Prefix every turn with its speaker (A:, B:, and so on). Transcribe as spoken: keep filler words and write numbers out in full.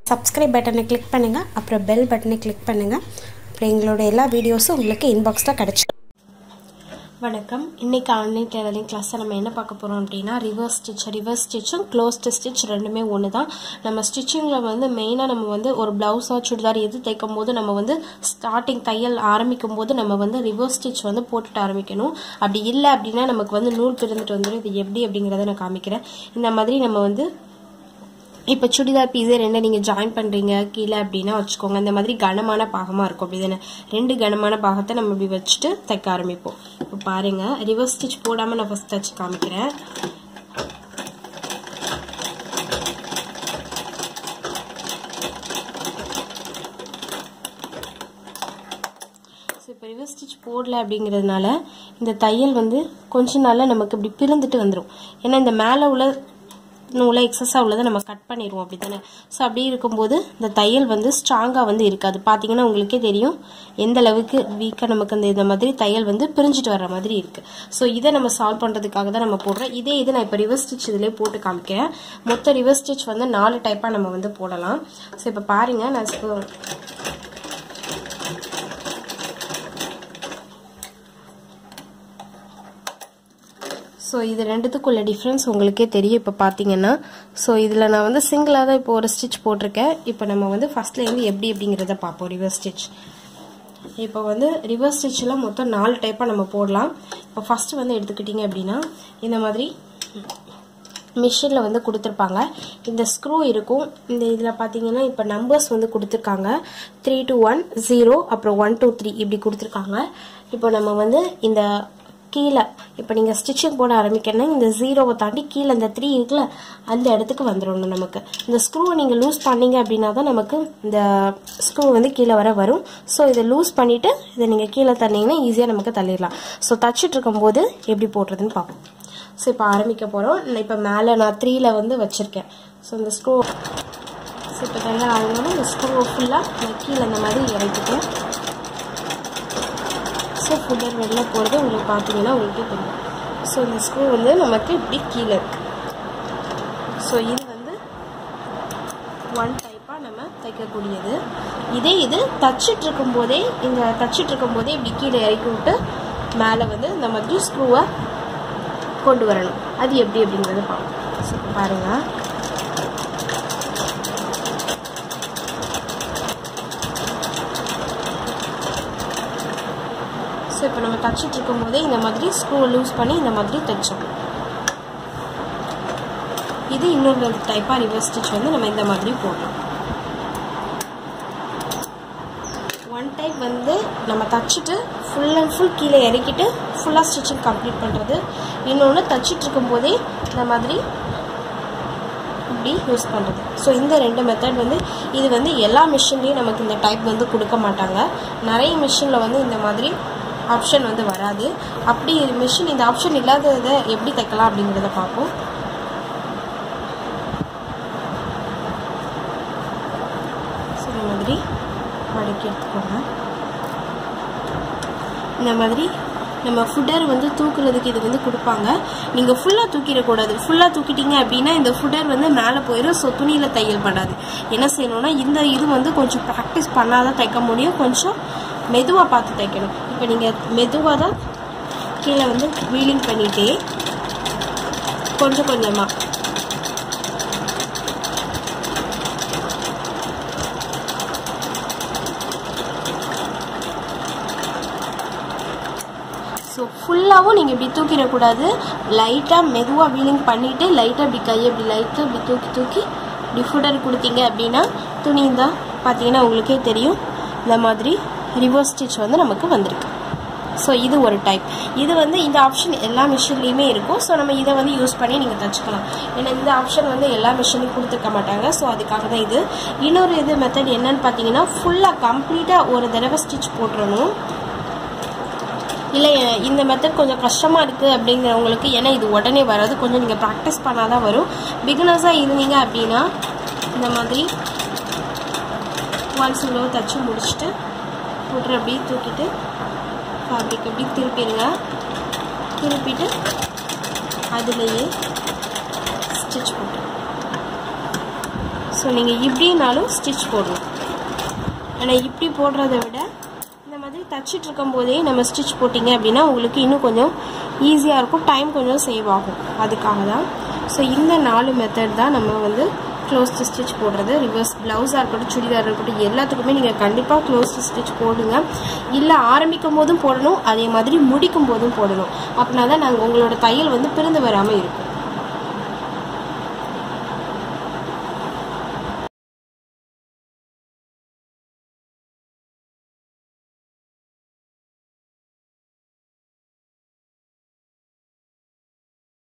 A: subscribe பட்டனை click பண்ணுங்க அப்புறம் bell பட்டனை click பண்ணுங்க அப்புறம் எங்களோட எல்லா வீடியோஸும் உங்களுக்கு inboxல கிடைச்சிடும் வணக்கம் இன்னைக்கு ஆன்லைன் டெய்லரிங் கிளாஸ்ல நம்ம என்ன பார்க்க போறோம் அப்படினா ரிவர்ஸ் ஸ்டிட்ச் ரிவர்ஸ் ஸ்டிட்சும் க்ளோஸ்ட் ஸ்டிட்ச் ரெண்டுமே ஒண்ணுதான் நம்ம ஸ்டிச்சிங்ல வந்து மெயினா நம்ம வந்து ஒரு ப்ளவுஸ் ஆ சுடிதார் எது தைக்கும்போது நம்ம வந்து ஸ்டார்டிங் தையல் ஆரம்பிக்கும்போது நம்ம வந்து ரிவர்ஸ் ஸ்டிட்ச் வந்து போட்டுட்டு ஆரம்பிக்கணும் அப்படி இல்ல அப்படினா நமக்கு வந்து நூல் பிரிந்துட்டு வந்துரும் இது எப்படி அப்படிங்கறதை நான் காமிக்கிறேன் இந்த மாதிரி நம்ம வந்து இப்ப சுடிதார் பீஸே ரெண்டு நீங்க ஜாயின் பண்றீங்க கீழ அப்படினா வச்சுக்கோங்க இந்த மாதிரி கனமான பாகமா இருக்கும் அப்படிதானே ரெண்டு கனமான பாகத்தை நம்ம இப்படி வச்சிட்டு தைக்க ஆரம்பிப்போம் இப்போ பாருங்க ரிவர்ஸ் ஸ்டிட்ச் போடாம நான் ஃபர்ஸ்ட் தச்சு காமிக்கிறேன் இப்போ ரிவர்ஸ் ஸ்டிட்ச் போடல அப்படிங்கிறதுனால இந்த தையல் வந்து கொஞ்ச நாள்ல நமக்கு இப்படி பிரிந்துட்டு வந்துரும் ஏன்னா இந்த மேலே உள்ள நூலை எக்ஸஸா உள்ளதை நம்ம கட் பண்ணிடுவோம் அப்படிதானே ஸோ அப்படி இருக்கும்போது இந்த தையல் வந்து ஸ்ட்ராங்கா வந்து இருக்காது பாத்தீங்கன்னா உங்களுக்கே தெரியும் எந்த அளவுக்கு வீக்கா நமக்கு அந்த இந்த மாதிரி தையல் வந்து பிரிஞ்சிட்டு வர்ற மாதிரி இருக்கு ஸோ இதை நம்ம சால்வ் பண்றதுக்காக தான் நம்ம போடுறோம் இதே இது நான் இப்போ ரிவர்ஸ் ஸ்டிட்ச் இதுலேயே போட்டு காமிக்கிறேன் மொத்த ரிவர்ஸ் ஸ்டிட்ச் வந்து நாலு டைப்பா நம்ம வந்து போடலாம் ஸோ இப்போ பாருங்க நான் ஸோ இது ரெண்டுத்துக்குள்ள டிஃப்ரென்ஸ் உங்களுக்கே தெரியும் இப்போ பார்த்தீங்கன்னா ஸோ இதில் நான் வந்து சிங்கிளாக தான் இப்போ ஒரு ஸ்டிச் போட்டிருக்கேன் இப்போ நம்ம வந்து ஃபர்ஸ்ட்லேருந்து எப்படி அப்படிங்கிறத பார்ப்போம் ரிவர்ஸ் ஸ்டிச் இப்போ வந்து ரிவர்ஸ் ஸ்டிச்சில் மொத்தம் நாலு டைப்பாக நம்ம போடலாம் இப்போ ஃபர்ஸ்ட் வந்து எடுத்துக்கிட்டிங்க அப்படின்னா இந்த மாதிரி மிஷினில் வந்து கொடுத்துருப்பாங்க இந்த ஸ்க்ரூ இருக்கும் இந்த இதில் பார்த்தீங்கன்னா இப்போ நம்பர்ஸ் வந்து கொடுத்துருக்காங்க த்ரீ டூ ஒன் ஜீரோ அப்புறம் ஒன் டூ த்ரீ இப்படி கொடுத்துருக்காங்க இப்போ நம்ம வந்து இந்த கீழே இப்போ நீங்கள் ஸ்டிச்சிங் போட ஆரம்பிக்கணும் இந்த ஜீரோவை தாண்டி கீழே இந்த த்ரீ இருக்குல்ல அந்த இடத்துக்கு வந்துடணும் நமக்கு இந்த ஸ்க்ரூவை நீங்கள் லூஸ் பண்ணீங்க அப்படின்னா தான் நமக்கு இந்த ஸ்க்ரூ வந்து கீழே வர வரும் ஸோ இதை லூஸ் பண்ணிவிட்டு இதை நீங்கள் கீழே தள்ளிங்கன்னா ஈஸியாக நமக்கு தள்ளிடலாம் ஸோ தச்சுட்டு இருக்கும்போது எப்படி போடுறதுன்னு பார்ப்போம் ஸோ இப்போ ஆரம்பிக்க போகிறோம் நான் இப்போ மேலே நான் த்ரீல வந்து வச்சுருக்கேன் ஸோ இந்த ஸ்க்ரூ ஸோ இப்போ தயார் ஆகணும்னா இந்த ஸ்க்ரூவை ஃபுல்லாக நான் கீழே இந்த மாதிரி இறக்கிட்டேன் ஸோ ஃபுட்டர் வெளில போகிறது உங்களுக்கு பார்த்தீங்கன்னா உங்களுக்கே தெரியும் ஸோ இந்த ஸ்க்ரூ வந்து நமக்கு இப்படி கீழே இருக்கு ஸோ இது வந்து ஒன் டைப்பாக நம்ம தைக்கக்கூடியது இதே இது தச்சுட்டு இருக்கும் போதே இந்த தச்சுட்டு இருக்கும் போதே இப்படி கீழே இறக்கி விட்டு மேலே வந்து இந்த மாதிரி ஸ்க்ரூவை கொண்டு வரணும் அது எப்படி அப்படிங்கிறத பார்ப்போம் ஸோ பாருங்கள் ஸோ இப்போ நம்ம தச்சுட்டு இருக்கும் போதே இந்த மாதிரி ஸ்க்ரூ லூஸ் பண்ணி இந்த மாதிரி தைச்சோம் இது இன்னொரு டைப்பாக ரிவர்ஸ் ஸ்டிச் வந்து நம்ம இந்த மாதிரி போடலாம் ஒன் டைப் வந்து நம்ம தச்சுட்டு ஃபுல் அண்ட் ஃபுல் கீழே இறக்கிட்டு ஃபுல்லாக ஸ்டிச்சிங் கம்ப்ளீட் பண்ணுறது இன்னொன்று தச்சுட்டு இருக்கும் போதே இந்த மாதிரி இப்படி யூஸ் பண்ணுறது ஸோ இந்த ரெண்டு மெத்தட் வந்து இது வந்து எல்லா மிஷின்லேயும் நமக்கு இந்த டைப் வந்து கொடுக்க மாட்டாங்க நிறைய மிஷினில் வந்து இந்த மாதிரி ஆப்ஷன் வந்து வராது அப்படி மிஷின் இந்த ஆப்ஷன் இல்லாததை எப்படி தைக்கலாம் அப்படிங்கிறத பார்ப்போம் ஸோ இந்த மாதிரி மடக்கி எடுத்துக்கோங்க இந்த மாதிரி நம்ம ஃபுட்டர் வந்து தூக்குறதுக்கு இது வந்து கொடுப்பாங்க நீங்கள் ஃபுல்லாக தூக்கிடக்கூடாது ஃபுல்லாக தூக்கிட்டீங்க அப்படின்னா இந்த ஃபுட்டர் வந்து மேலே போயிடும் ஸோ துணியில் தையல் படாது என்ன செய்யணும்னா இந்த இது வந்து கொஞ்சம் ப்ராக்டிஸ் பண்ணாதான் தைக்க முடியும் கொஞ்சம் மெதுவாக பார்த்து தைக்கணும் இப்போ நீங்கள் மெதுவாக தான் கீழே வந்து வீலிங் பண்ணிட்டே கொஞ்சம் கொஞ்சமாக ஸோ ஃபுல்லாகவும் நீங்கள் இப்படி தூக்கிடக்கூடாது லைட்டாக மெதுவாக வீலிங் பண்ணிவிட்டு லைட்டாக இப்படி கையை இப்படி லைட்டாக இப்படி தூக்கி தூக்கி இப்படி ஃபுட்டர் கொடுத்தீங்க அப்படின்னா துணி தான் பார்த்தீங்கன்னா உங்களுக்கே தெரியும் இந்த மாதிரி ரிவர்ஸ் ஸ்டிச் வந்து நமக்கு வந்திருக்கு ஸோ இது ஒரு டைப் இது வந்து இந்த ஆப்ஷன் எல்லா மிஷின்லேயுமே இருக்கும் ஸோ நம்ம இதை வந்து யூஸ் பண்ணி நீங்கள் தச்சுக்கலாம் ஏன்னா இந்த ஆப்ஷன் வந்து எல்லா மிஷின்லையும் கொடுத்துருக்க மாட்டாங்க ஸோ அதுக்காக தான் இது இன்னொரு இது மெத்தட் என்னன்னு பார்த்தீங்கன்னா ஃபுல்லாக கம்ப்ளீட்டாக ஒரு தடவை ஸ்டிச் போட்டுறணும் இல்லை இந்த மெத்தட் கொஞ்சம் கஷ்டமாக இருக்குது அப்படிங்கிறவங்களுக்கு ஏன்னா இது உடனே வராது கொஞ்சம் நீங்கள் ப்ராக்டிஸ் பண்ணால் தான் வரும் பிகினர்ஸாக இருந்தீங்க அப்படின்னா இந்த மாதிரி ஒன்ஸ் இவ்வளோ தச்சு முடிச்சுட்டு போட்டு அப்படியே தூக்கிட்டு ஃபேப்ரிக் அப்படி திருப்பிடுங்க திருப்பிட்டு அதுலேயே ஸ்டிச் போட்டு ஸோ நீங்கள் இப்படினாலும் ஸ்டிச் போடணும். ஆனால் இப்படி போடுறத விட இந்த மாதிரி தச்சிட்டு இருக்கும் போதே நம்ம ஸ்டிச் போட்டிங்க அப்படின்னா உங்களுக்கு இன்னும் கொஞ்சம் ஈஸியாக இருக்கும், டைம் கொஞ்சம் சேவ் ஆகும். அதுக்காக தான். ஸோ இந்த நாலு மெத்தட் தான் நம்ம வந்து க்ளோஸ் டு ஸ்டிச் போடுறது. ரிவர்ஸ் ப்ளவுஸாக இருக்கட்டும், சுடிதார் இருக்கட்டும், எல்லாத்துக்குமே நீங்கள் கண்டிப்பாக க்ளோஸ் டு ஸ்டிச் போடுங்க. இல்லை ஆரம்பிக்கும் போதும் போடணும், அதே மாதிரி முடிக்கும் போதும் போடணும். அப்படின்னா தான் நாங்கள் உங்களோட தையல் வந்து பிரிந்து வராமல் இருக்கும்.